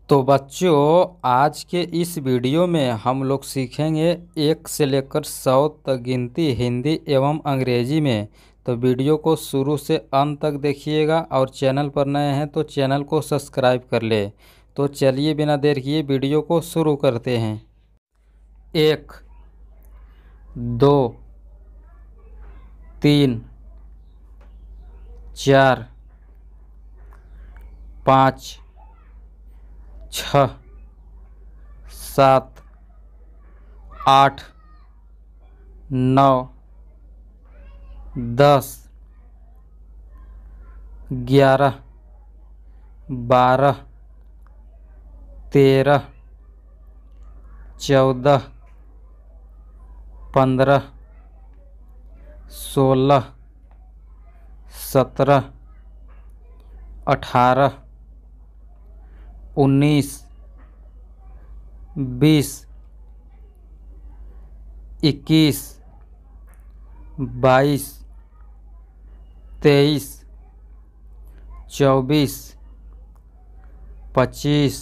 तो बच्चों, आज के इस वीडियो में हम लोग सीखेंगे 1 से लेकर 100 तक गिनती हिंदी एवं अंग्रेजी में। तो वीडियो को शुरू से अंत तक देखिएगा और चैनल पर नए हैं तो चैनल को सब्सक्राइब कर ले। तो चलिए बिना देर किए वीडियो को शुरू करते हैं। 1 2 3 4 5 6 7 8 9 10 11 12 13 14 15 16 17 18 19 20 21 22 23 24 25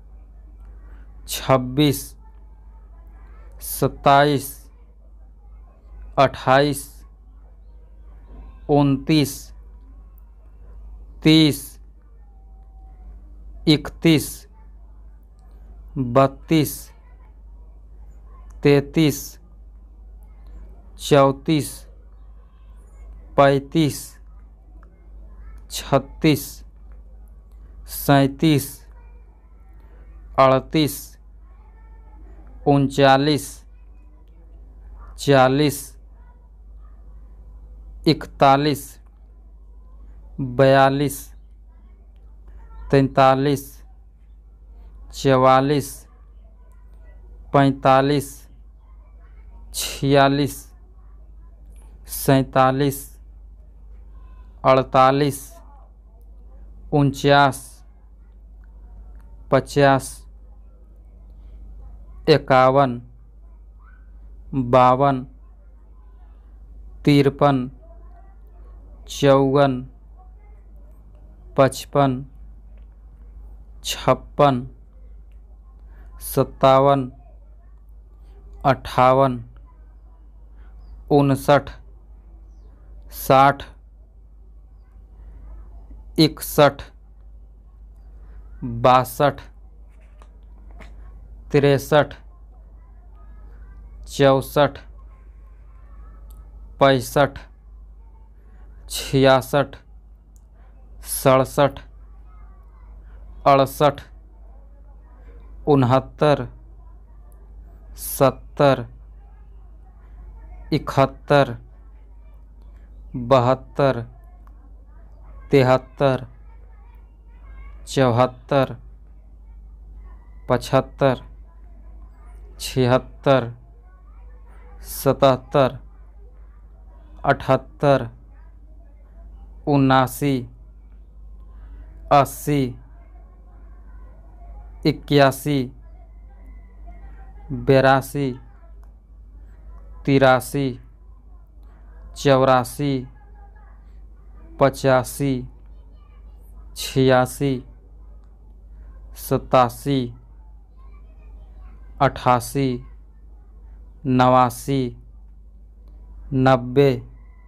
26 27 28 29 30 31 32 33 34 35 36 37 38 39 40 41 42 43 44 45 46 47 48 49 50 51 52 53 54 55 56 57 58 59 60 61 62 63 64 65 66 67 68 69 70 71 72 73 74 75 76 77 78 79 80 81 82 83 84 85 86 87 88 89 90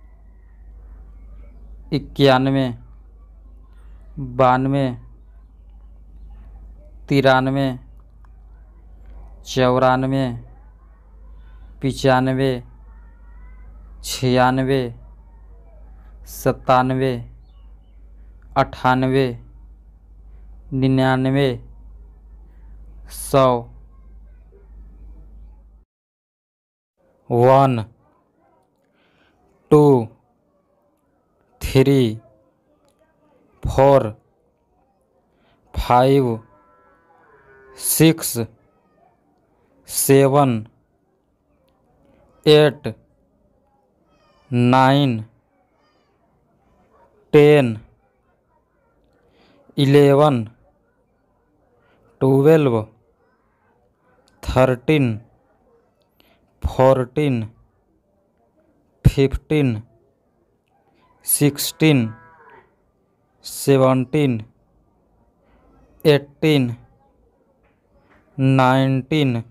91 92 93 94 95 96 97 98 99 100 1 2 3 4 5 6 7 8 9 10 11 12 13 14 15 16 17 18 19,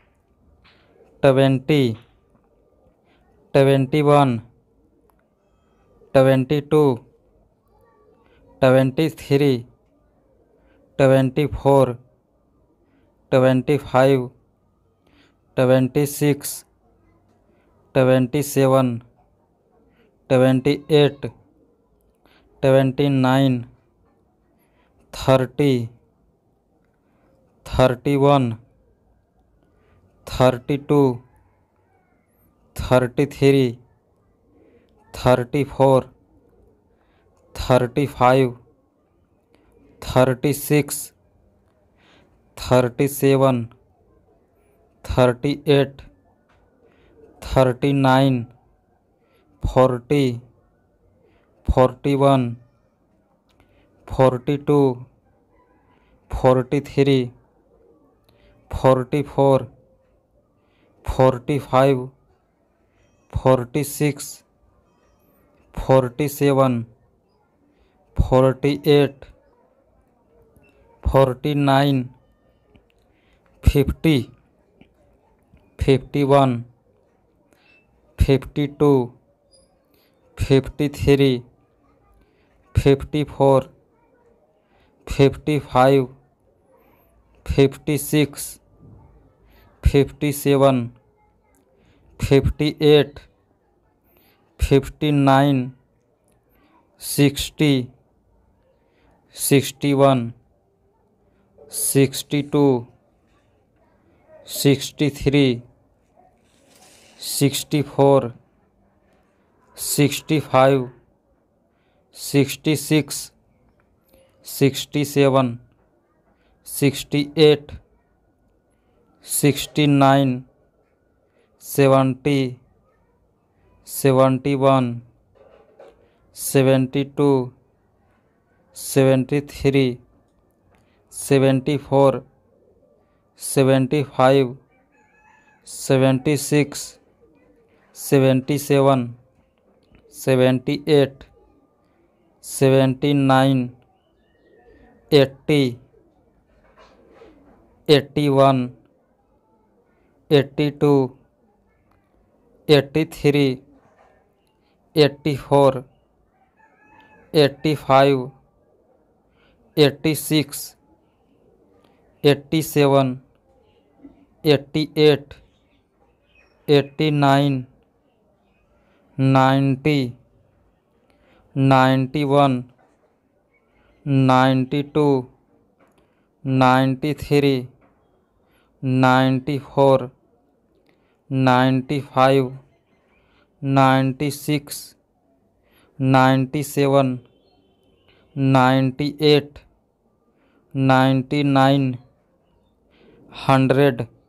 20, 21, 22, 23, 24, 25, 26, 27, 28, 29, 30, 31, 32, 33, 34, 35, 36, 37, 38, 39, 40, 41, 42, 43, 44, 45, 46, 47, 48, 49, 50, 51, 52, 53, 54, 55, 56, 57, 58, 59, 60, 61, 62, 63, 64, 65, 66, 67, 68, 69, 70, 71, 72, 73, 74, 75, 76, 77, 78, 79, 80, 81, 82, 83, 84, 85, 86, 87, 88, 89, 90, 91, 92, 93, 94, 95, 96, 97, 98, 99, 100,